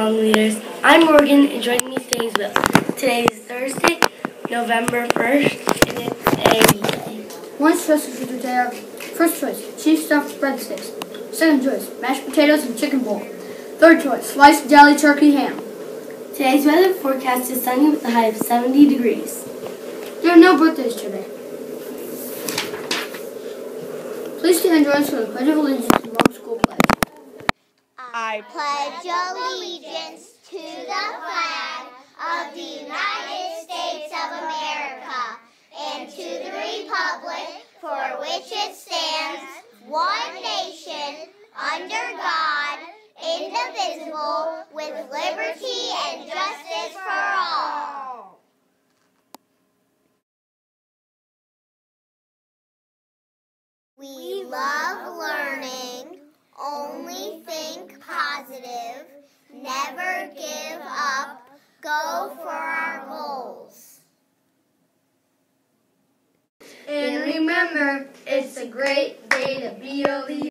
Song Leaders. I'm Morgan, and joining me today is Will. Today is Thursday, November 1st, and it's a day. One choice today are: first choice, cheese stuffed breadsticks. Second choice, mashed potatoes and chicken bowl. Third choice, sliced deli turkey ham. Today's weather forecast is sunny with a high of 70 degrees. There are no birthdays today. Please stand and join us for the Pledge of Allegiance and Roman School Pledge. I pledge allegiance to the flag of the United States of America and to the republic for which it stands, one nation, under God, indivisible, with liberty and justice for all. We love learning, only think positive, never give up, go for our goals. And remember, it's a great day to be a leader.